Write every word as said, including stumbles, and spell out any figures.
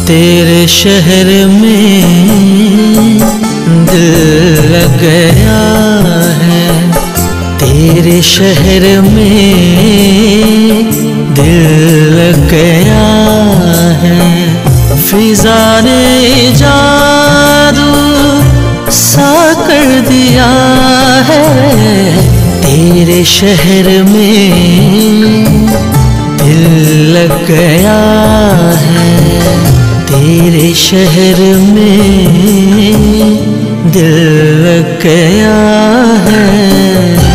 तेरे शहर में दिल लग गया है, तेरे शहर में दिल लग गया है। फिजा ने जादू सा कर दिया है, तेरे शहर में दिल लग गया है, तेरे शहर में दिल लग गया है।